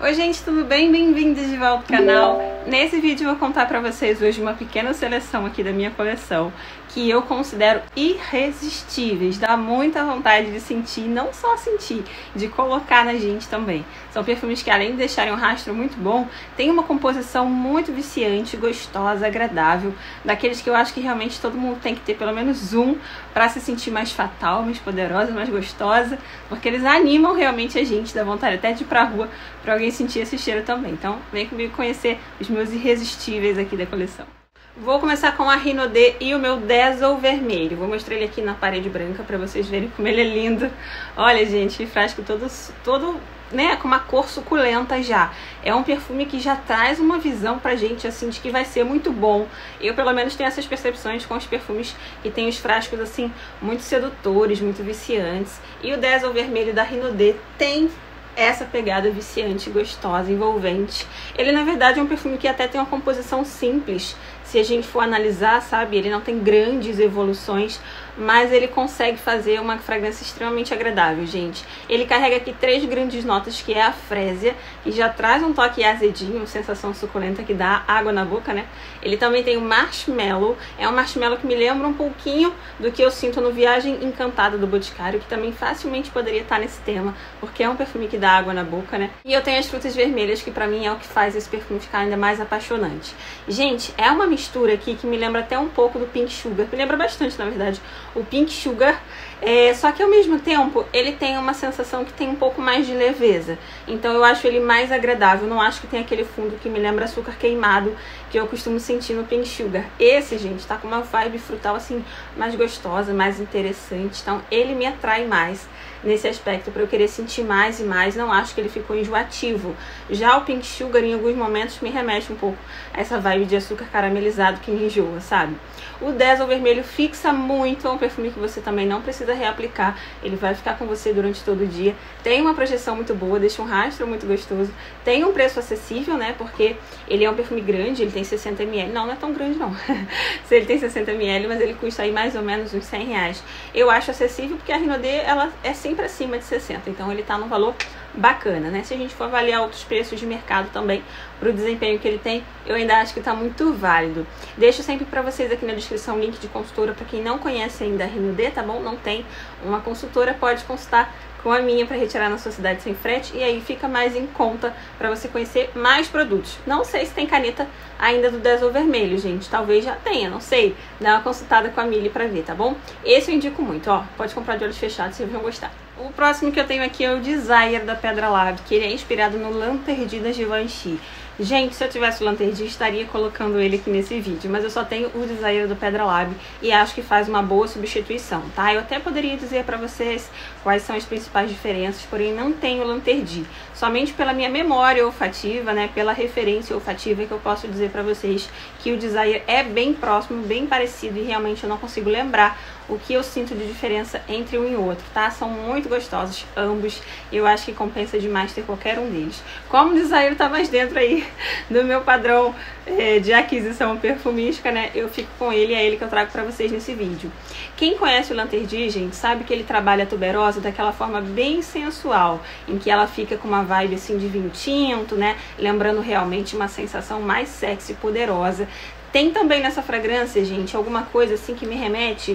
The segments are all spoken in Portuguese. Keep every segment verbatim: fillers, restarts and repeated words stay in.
Oi gente, tudo bem? Bem-vindos de volta ao canal. Nesse vídeo eu vou contar pra vocês hoje uma pequena seleção aqui da minha coleção que eu considero irresistíveis, dá muita vontade de sentir, não só sentir, de colocar na gente também. São perfumes que, além de deixarem um rastro muito bom, tem uma composição muito viciante, gostosa, agradável, daqueles que eu acho que realmente todo mundo tem que ter pelo menos um para se sentir mais fatal, mais poderosa, mais gostosa, porque eles animam realmente a gente, dá vontade até de ir pra rua para alguém sentir esse cheiro também. Então vem comigo conhecer os meus irresistíveis aqui da coleção. Vou começar com a Rinode e o meu Dazzle vermelho. Vou mostrar ele aqui na parede branca para vocês verem como ele é lindo. Olha, gente, que frasco todo, todo, né, com uma cor suculenta já. É um perfume que já traz uma visão pra gente, assim, de que vai ser muito bom. Eu, pelo menos, tenho essas percepções com os perfumes que tem os frascos, assim, muito sedutores, muito viciantes. E o Dazzle vermelho da Rinode tem essa pegada viciante, gostosa, envolvente. Ele, na verdade, é um perfume que até tem uma composição simples. Se a gente for analisar, sabe, ele não tem grandes evoluções, mas ele consegue fazer uma fragrância extremamente agradável, gente. Ele carrega aqui três grandes notas, que é a frésia, que já traz um toque azedinho, uma sensação suculenta que dá água na boca, né? Ele também tem o marshmallow, é um marshmallow que me lembra um pouquinho do que eu sinto no Viagem Encantada do Boticário, que também facilmente poderia estar nesse tema, porque é um perfume que dá água na boca, né? E eu tenho as frutas vermelhas, que pra mim é o que faz esse perfume ficar ainda mais apaixonante. Gente, é uma mistura aqui que me lembra até um pouco do Pink Sugar, me lembra bastante, na verdade, o Pink Sugar, é, só que ao mesmo tempo ele tem uma sensação que tem um pouco mais de leveza, então eu acho ele mais agradável, não acho que tem aquele fundo que me lembra açúcar queimado que eu costumo sentir no Pink Sugar. Esse, gente, tá com uma vibe frutal assim mais gostosa, mais interessante, então ele me atrai mais nesse aspecto, para eu querer sentir mais e mais. Não acho que ele ficou enjoativo. Já o Pink Sugar, em alguns momentos, me remete um pouco a essa vibe de açúcar caramelizado que me enjoa, sabe? O Dazzle vermelho fixa muito, é um perfume que você também não precisa reaplicar, ele vai ficar com você durante todo o dia. Tem uma projeção muito boa, deixa um rastro muito gostoso, tem um preço acessível, né, porque ele é um perfume grande, ele tem sessenta mililitros, não, não é tão grande não, se ele tem sessenta mililitros, mas ele custa aí mais ou menos uns cem reais. Eu acho acessível porque a Rinode, ela é sempre acima de sessenta, então ele tá num valor bacana, né? Se a gente for avaliar outros preços de mercado também, pro desempenho que ele tem, eu ainda acho que tá muito válido. Deixo sempre pra vocês aqui na descrição o link de consultora pra quem não conhece ainda a Rinode, tá bom? Não tem uma consultora, pode consultar com a minha para retirar na sua cidade sem frete, e aí fica mais em conta para você conhecer mais produtos. Não sei se tem caneta ainda do Dazzle vermelho, gente, talvez já tenha, não sei. Dá uma consultada com a Mili para ver, tá bom? Esse eu indico muito, ó, pode comprar de olhos fechados, vocês vão gostar. O próximo que eu tenho aqui é o Desire da Pedra Lab, que ele é inspirado no Lanterdi da Givenchy. Gente, se eu tivesse o Lanterdi, estaria colocando ele aqui nesse vídeo, mas eu só tenho o Desire do Pedra Lab e acho que faz uma boa substituição, tá? Eu até poderia dizer pra vocês quais são as principais diferenças, porém não tenho o Lanterdi. Somente pela minha memória olfativa, né, pela referência olfativa, que eu posso dizer pra vocês que o Desire é bem próximo, bem parecido, e realmente eu não consigo lembrar o que eu sinto de diferença entre um e outro, tá? São muito gostosos ambos, eu acho que compensa demais ter qualquer um deles. Como o Desire tá mais dentro aí do meu padrão é, de aquisição perfumística, né, eu fico com ele, é ele que eu trago pra vocês nesse vídeo. Quem conhece o Lanterdi, gente, sabe que ele trabalha a tuberosa daquela forma bem sensual, em que ela fica com uma vibe assim de vinho tinto, né, lembrando realmente uma sensação mais sexy e poderosa. Tem também nessa fragrância, gente, alguma coisa assim que me remete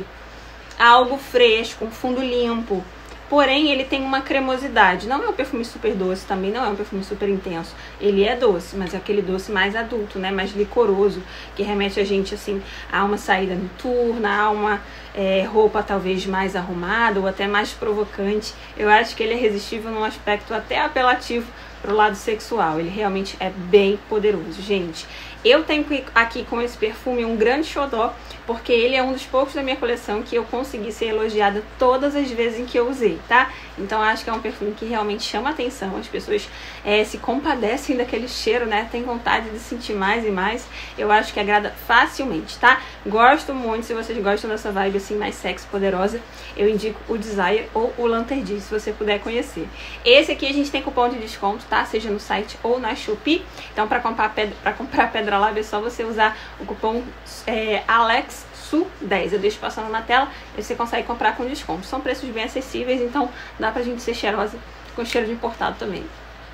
a algo fresco, um fundo limpo. Porém, ele tem uma cremosidade. Não é um perfume super doce, também não é um perfume super intenso. Ele é doce, mas é aquele doce mais adulto, né? Mais licoroso, que remete a gente, assim, a uma saída noturna, a uma é, roupa talvez mais arrumada ou até mais provocante. Eu acho que ele é resistível num aspecto até apelativo pro lado sexual. Ele realmente é bem poderoso, gente. Eu tenho aqui com esse perfume um grande xodó, porque ele é um dos poucos da minha coleção que eu consegui ser elogiada todas as vezes em que eu usei, tá? Então acho que é um perfume que realmente chama atenção, as pessoas é, se compadecem daquele cheiro, né? Tem vontade de sentir mais e mais. Eu acho que agrada facilmente, tá? Gosto muito, se vocês gostam dessa vibe assim mais sexy, poderosa, eu indico o Desire ou o Lanterdi, se você puder conhecer. Esse aqui a gente tem cupom de desconto, tá? Seja no site ou na Shopee. Então para comprar pedra, para comprar Pedra Lab é só você usar o cupom é, Alex S U dez. Eu deixo passando na tela e você consegue comprar com desconto. São preços bem acessíveis, então dá pra gente ser cheirosa com cheiro de importado também.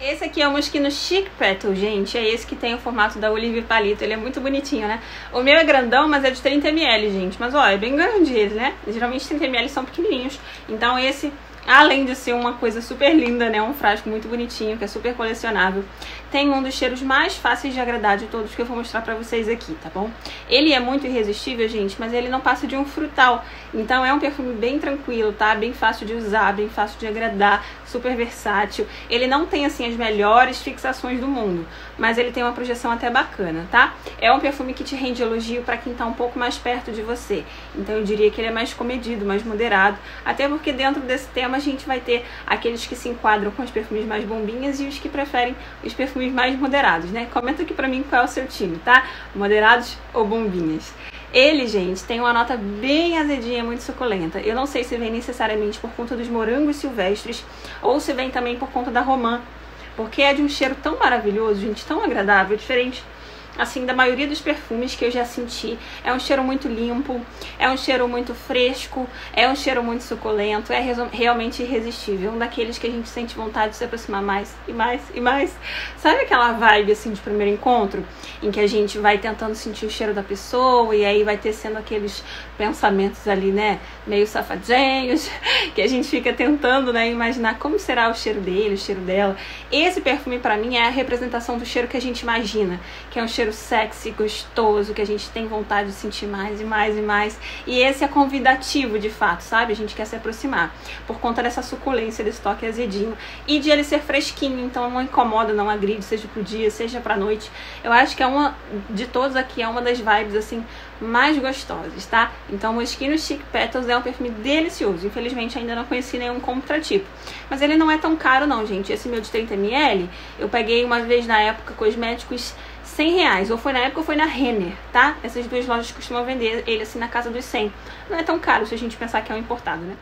Esse aqui é o Moschino Chic Petal, gente. É esse que tem o formato da Olive Palito. Ele é muito bonitinho, né? O meu é grandão, mas é de trinta mililitros, gente. Mas, ó, é bem grande ele, né? Geralmente trinta mililitros são pequenininhos. Então esse, além de ser uma coisa super linda, né? Um frasco muito bonitinho, que é super colecionável, tem um dos cheiros mais fáceis de agradar de todos que eu vou mostrar pra vocês aqui, tá bom? Ele é muito irresistível, gente, mas ele não passa de um frutal. Então é um perfume bem tranquilo, tá? Bem fácil de usar, bem fácil de agradar, super versátil. Ele não tem, assim, as melhores fixações do mundo, mas ele tem uma projeção até bacana, tá? É um perfume que te rende elogio pra quem tá um pouco mais perto de você. Então eu diria que ele é mais comedido, mais moderado, até porque dentro desse tema a gente vai ter aqueles que se enquadram com os perfumes mais bombinhas e os que preferem os perfumes mais moderados, né? Comenta aqui pra mim qual é o seu time, tá? Moderados ou bombinhas? Ele, gente, tem uma nota bem azedinha, muito suculenta. Eu não sei se vem necessariamente por conta dos morangos silvestres ou se vem também por conta da romã, porque é de um cheiro tão maravilhoso, gente, tão agradável, diferente assim da maioria dos perfumes que eu já senti. É um cheiro muito limpo, é um cheiro muito fresco, é um cheiro muito suculento, é realmente irresistível, um daqueles que a gente sente vontade de se aproximar mais e mais e mais. Sabe aquela vibe assim de primeiro encontro, em que a gente vai tentando sentir o cheiro da pessoa e aí vai tecendo aqueles pensamentos ali, né, meio safadinhos, que a gente fica tentando, né, imaginar como será o cheiro dele, o cheiro dela. Esse perfume pra mim é a representação do cheiro que a gente imagina, que é um cheiro sexy, gostoso, que a gente tem vontade de sentir mais e mais e mais. E esse é convidativo, de fato, sabe? A gente quer se aproximar por conta dessa suculência, desse toque azedinho e de ele ser fresquinho, então não incomoda, não agride, seja pro dia, seja pra noite. Eu acho que é uma, de todos aqui, é uma das vibes, assim, mais gostosas, tá? Então o Moschino Chic Petals é um perfume delicioso. Infelizmente ainda não conheci nenhum contratipo, mas ele não é tão caro não, gente. Esse meu de trinta mililitros eu peguei uma vez na época cosméticos cem reais, ou foi na época ou foi na Renner, tá? Essas duas lojas costumam vender ele assim na casa dos cem. Não é tão caro se a gente pensar que é um importado, né?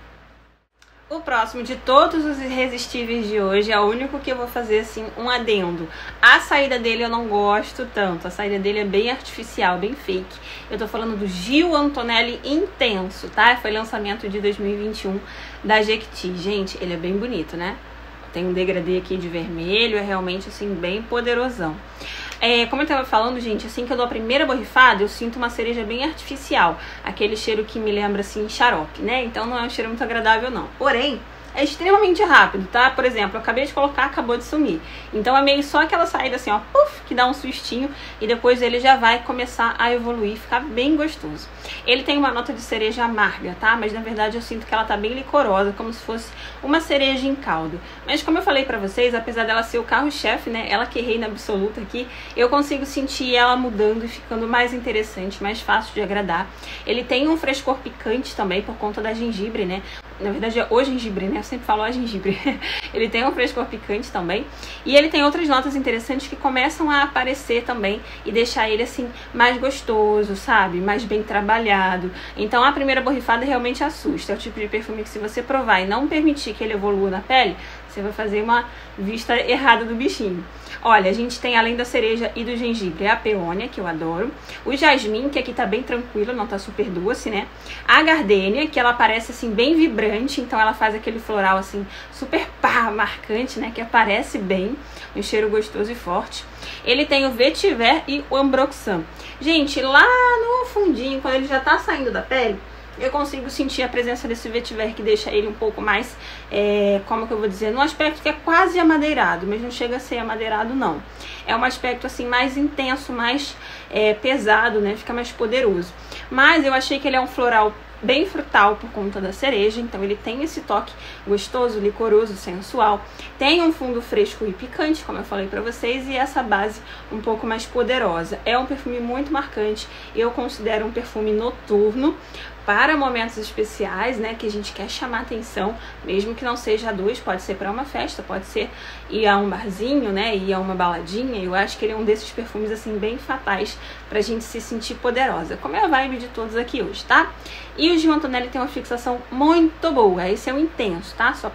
O próximo de todos os irresistíveis de hoje é o único que eu vou fazer assim um adendo. A saída dele eu não gosto tanto, a saída dele é bem artificial, bem fake. Eu tô falando do Gil Antonelli Intenso, tá? Foi lançamento de dois mil e vinte e um da Jequiti. Gente, ele é bem bonito, né? Tem um degradê aqui de vermelho, é realmente assim bem poderosão. É, como eu tava falando, gente, assim que eu dou a primeira borrifada, eu sinto uma cereja bem artificial. Aquele cheiro que me lembra, assim, xarope, né? Então não é um cheiro muito agradável, não. Porém, é extremamente rápido, tá? Por exemplo, eu acabei de colocar, acabou de sumir. Então é meio só aquela saída assim, ó, puff, que dá um sustinho e depois ele já vai começar a evoluir, ficar bem gostoso. Ele tem uma nota de cereja amarga, tá? Mas na verdade eu sinto que ela tá bem licorosa, como se fosse uma cereja em caldo. Mas como eu falei pra vocês, apesar dela ser o carro-chefe, né? Ela que reina absoluta aqui, eu consigo sentir ela mudando e ficando mais interessante, mais fácil de agradar. Ele tem um frescor picante também por conta da gengibre, né? Na verdade é o gengibre, né? Eu sempre falo a gengibre. Ele tem um frescor picante também. E ele tem outras notas interessantes que começam a aparecer também e deixar ele assim mais gostoso, sabe? Mais bem trabalhado. Então a primeira borrifada realmente assusta. É o tipo de perfume que se você provar e não permitir que ele evolua na pele, você vai fazer uma vista errada do bichinho. Olha, a gente tem além da cereja e do gengibre a peônia, que eu adoro. O jasmim, que aqui tá bem tranquilo, não tá super doce, né? A gardênia, que ela parece assim bem vibrante, então ela faz aquele floral assim super pá, marcante, né? Que aparece bem, um cheiro gostoso e forte. Ele tem o vetiver e o ambroxan. Gente, lá no fundinho, quando ele já tá saindo da pele, eu consigo sentir a presença desse vetiver que deixa ele um pouco mais, é, como que eu vou dizer, num aspecto que é quase amadeirado, mas não chega a ser amadeirado não. É um aspecto assim mais intenso, mais é, pesado, né, fica mais poderoso. Mas eu achei que ele é um floral bem frutal por conta da cereja, então ele tem esse toque gostoso, licoroso, sensual. Tem um fundo fresco e picante, como eu falei pra vocês, e essa base um pouco mais poderosa. É um perfume muito marcante, eu considero um perfume noturno, para momentos especiais, né, que a gente quer chamar atenção, mesmo que não seja a dois, pode ser para uma festa, pode ser ir a um barzinho, né, ir a uma baladinha. Eu acho que ele é um desses perfumes, assim, bem fatais pra gente se sentir poderosa, como é a vibe de todos aqui hoje, tá? E o Gil Antonelli tem uma fixação muito boa, esse é o intenso, tá? Só pra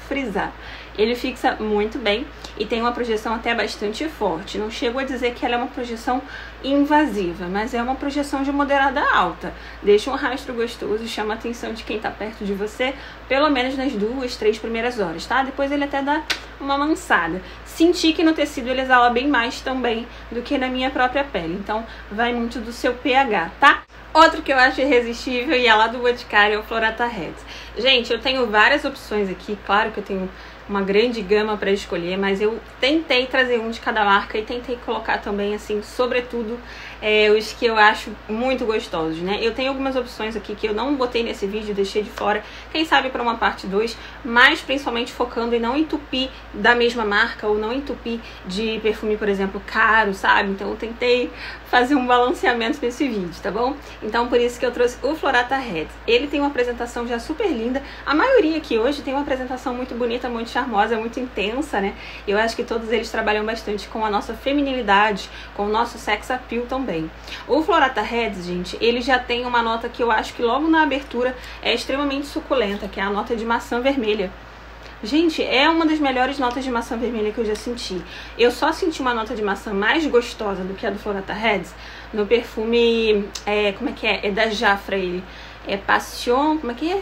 frisar. Ele fixa muito bem e tem uma projeção até bastante forte. Não chego a dizer que ela é uma projeção invasiva, mas é uma projeção de moderada a alta. Deixa um rastro gostoso, chama a atenção de quem tá perto de você, pelo menos nas duas, três primeiras horas, tá? Depois ele até dá uma amansada. Senti que no tecido ele exala bem mais também do que na minha própria pele, então vai muito do seu pH, tá? Outro que eu acho irresistível e é lá do Boticário é o Florata Heads. Gente, eu tenho várias opções aqui, claro que eu tenho uma grande gama para escolher, mas eu tentei trazer um de cada marca e tentei colocar também, assim, sobretudo é, os que eu acho muito gostosos, né? Eu tenho algumas opções aqui que eu não botei nesse vídeo, deixei de fora, quem sabe para uma parte dois, mas principalmente focando em não entupir da mesma marca ou não entupir de perfume, por exemplo, caro, sabe? Então eu tentei fazer um balanceamento nesse vídeo, tá bom? Então por isso que eu trouxe o Florata Heads. Ele tem uma apresentação já super linda, a maioria aqui hoje tem uma apresentação muito bonita, muito charmosa, muito intensa, né? Eu acho que todos eles trabalham bastante com a nossa feminilidade, com o nosso sex appeal também. O Florata Heads, gente, ele já tem uma nota que eu acho que logo na abertura é extremamente suculenta, que é a nota de maçã vermelha. Gente, é uma das melhores notas de maçã vermelha que eu já senti. Eu só senti uma nota de maçã mais gostosa do que a do Florata Heads no perfume, é, como é que é? É da Jafra ele. É Passion, como é que é?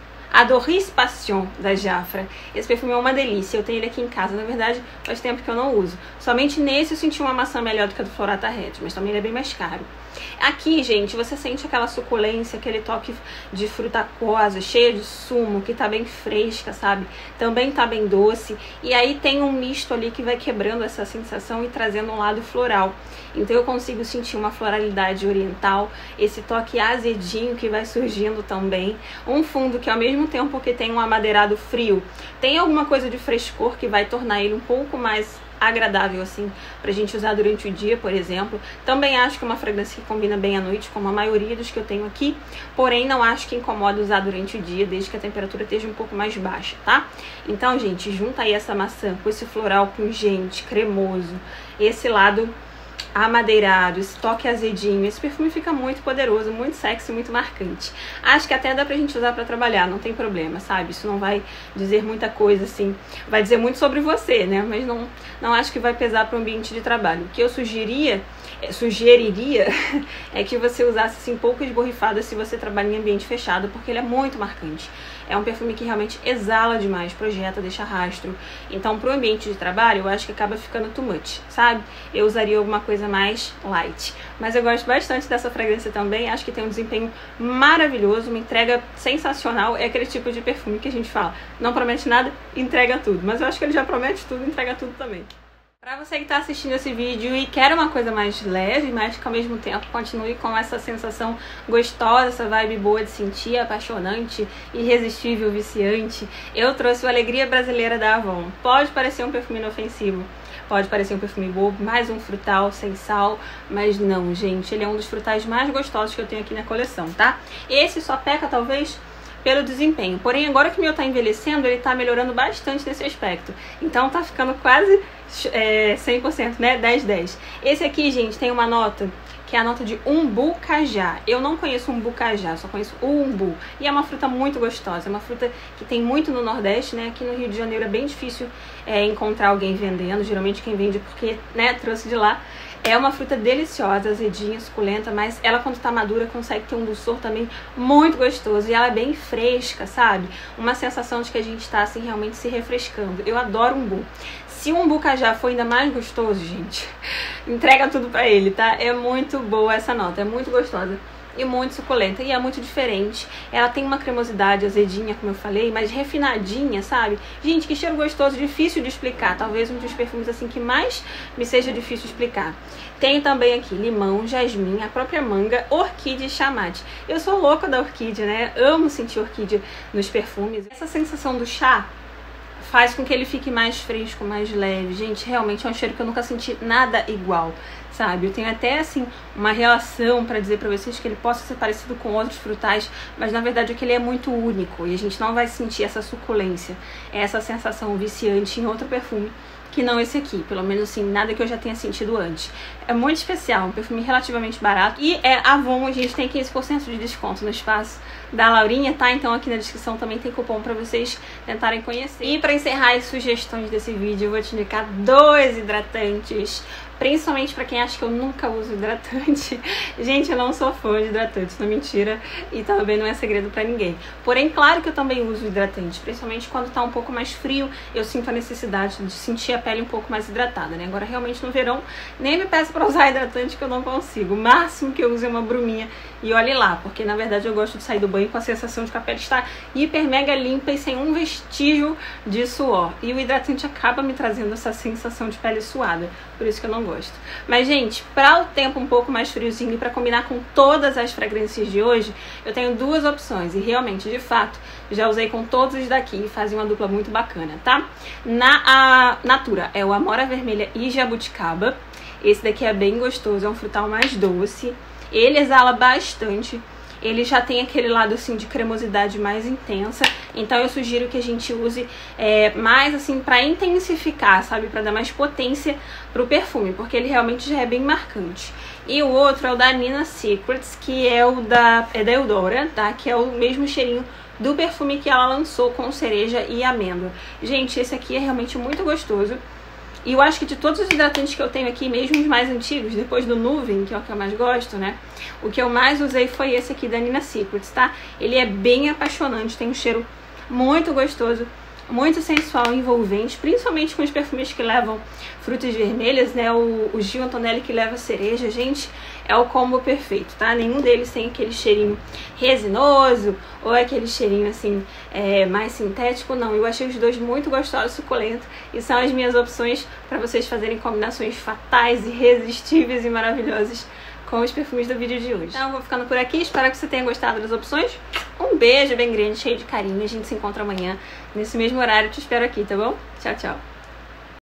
Adoris Passion, da Jafra. Esse perfume é uma delícia, eu tenho ele aqui em casa, na verdade faz tempo que eu não uso. Somente nesse eu senti uma maçã melhor do que a do Florata Heads, mas também ele é bem mais caro. Aqui, gente, você sente aquela suculência, aquele toque de fruta aquosa, cheia de sumo, que tá bem fresca, sabe? Também tá bem doce. E aí tem um misto ali que vai quebrando essa sensação e trazendo um lado floral. Então eu consigo sentir uma floralidade oriental, esse toque azedinho que vai surgindo também. Um fundo que ao mesmo tempo que tem um amadeirado frio, tem alguma coisa de frescor que vai tornar ele um pouco mais agradável assim pra gente usar durante o dia, por exemplo. Também acho que é uma fragrância que combina bem à noite, como a maioria dos que eu tenho aqui, porém não acho que incomoda usar durante o dia, desde que a temperatura esteja um pouco mais baixa, tá? Então, gente, junta aí essa maçã com esse floral pungente, cremoso, esse lado amadeirado, esse toque azedinho, esse perfume fica muito poderoso, muito sexy, muito marcante. Acho que até dá pra gente usar pra trabalhar, não tem problema, sabe? Isso não vai dizer muita coisa, assim, vai dizer muito sobre você, né? Mas não, não acho que vai pesar pro ambiente de trabalho. O que eu sugeria, sugeriria é que você usasse, assim, poucas borrifadas se você trabalha em ambiente fechado, porque ele é muito marcante. É um perfume que realmente exala demais, projeta, deixa rastro. Então, pro ambiente de trabalho, eu acho que acaba ficando too much, sabe? Eu usaria alguma coisa mais light. Mas eu gosto bastante dessa fragrância também. Acho que tem um desempenho maravilhoso, uma entrega sensacional. É aquele tipo de perfume que a gente fala, não promete nada, entrega tudo. Mas eu acho que ele já promete tudo, entrega tudo também. Pra você que tá assistindo esse vídeo e quer uma coisa mais leve, mas que ao mesmo tempo continue com essa sensação gostosa, essa vibe boa de sentir, apaixonante, irresistível, viciante, eu trouxe o Alegria Brasileira da Avon. Pode parecer um perfume inofensivo, pode parecer um perfume bobo, mais um frutal sem sal, mas não, gente, ele é um dos frutais mais gostosos que eu tenho aqui na coleção, tá? Esse só peca, talvez, pelo desempenho. Porém, agora que o meu tá envelhecendo, ele tá melhorando bastante nesse aspecto. Então tá ficando quase é, cem por cento, né? dez dez. Esse aqui, gente, tem uma nota que é a nota de umbu cajá. Eu não conheço umbu cajá, só conheço o umbu. E é uma fruta muito gostosa, é uma fruta que tem muito no Nordeste, né? Aqui no Rio de Janeiro é bem difícil é, encontrar alguém vendendo. Geralmente quem vende porque, né, trouxe de lá. É uma fruta deliciosa, azedinha, suculenta, mas ela quando tá madura consegue ter um dulçor também muito gostoso. E ela é bem fresca, sabe? Uma sensação de que a gente tá assim realmente se refrescando. Eu adoro umbu. Se o umbu cajá for ainda mais gostoso, gente, entrega tudo pra ele, tá? É muito boa essa nota, é muito gostosa e muito suculenta, e é muito diferente. Ela tem uma cremosidade azedinha, como eu falei, mas refinadinha, sabe? Gente, que cheiro gostoso, difícil de explicar. Talvez um dos perfumes assim que mais me seja difícil de explicar. Tem também aqui limão, jasmim, a própria manga, orquídea e chamate. Eu sou louca da orquídea, né? Amo sentir orquídea nos perfumes. Essa sensação do chá faz com que ele fique mais fresco, mais leve. Gente, realmente é um cheiro que eu nunca senti nada igual. sabe? Eu tenho até, assim, uma relação para dizer para vocês que ele possa ser parecido com outros frutais, mas na verdade é que ele é muito único e a gente não vai sentir essa suculência, essa sensação viciante em outro perfume que não esse aqui, pelo menos assim, nada que eu já tenha sentido antes. É muito especial, um perfume relativamente barato e é Avon, a gente tem quinze por cento de desconto no espaço da Laurinha, tá? Então aqui na descrição também tem cupom pra vocês tentarem conhecer. E pra encerrar as sugestões desse vídeo, eu vou te indicar dois hidratantes, principalmente pra quem acha que eu nunca uso hidratante. Gente, eu não sou fã de hidratante, não é mentira, e também não é segredo pra ninguém. Porém, claro que eu também uso hidratante, principalmente quando tá um pouco mais frio, eu sinto a necessidade de sentir a pele um pouco mais hidratada, né? Agora, realmente, no verão, nem me peço pra usar hidratante que eu não consigo. O máximo que eu uso é uma bruminha e olhe lá, porque na verdade eu gosto de sair do banho com a sensação de que a pele está hiper mega limpa e sem um vestígio de suor. E o hidratante acaba me trazendo essa sensação de pele suada, por isso que eu não gosto. Mas, gente, para o tempo um pouco mais friozinho e para combinar com todas as fragrâncias de hoje, eu tenho duas opções e realmente, de fato, já usei com todos os daqui e fazem uma dupla muito bacana, tá? Na a Natura é o Amora Vermelha e Jabuticaba. Esse daqui é bem gostoso, é um frutal mais doce. Ele exala bastante. Ele já tem aquele lado assim de cremosidade mais intensa, então eu sugiro que a gente use é, mais assim para intensificar, sabe, para dar mais potência pro perfume, porque ele realmente já é bem marcante. E o outro é o da Nina Secrets, que é o da é da Eudora, tá? Que é o mesmo cheirinho do perfume que ela lançou com cereja e amêndoa. Gente, esse aqui é realmente muito gostoso. E eu acho que de todos os hidratantes que eu tenho aqui, mesmo os mais antigos, depois do Nuvem, que é o que eu mais gosto, né? O que eu mais usei foi esse aqui da Nina Secrets, tá? Ele é bem apaixonante, tem um cheiro muito gostoso, muito sensual e envolvente, principalmente com os perfumes que levam frutas vermelhas, né? O, o Gil Antonelli que leva cereja, gente, é o combo perfeito, tá? Nenhum deles tem aquele cheirinho resinoso ou aquele cheirinho assim é, mais sintético, não. Eu achei os dois muito gostosos, suculentos, e são as minhas opções para vocês fazerem combinações fatais, irresistíveis e maravilhosas com os perfumes do vídeo de hoje. Então eu vou ficando por aqui, espero que você tenha gostado das opções. Um beijo bem grande, cheio de carinho, a gente se encontra amanhã nesse mesmo horário, te espero aqui, tá bom? Tchau, tchau!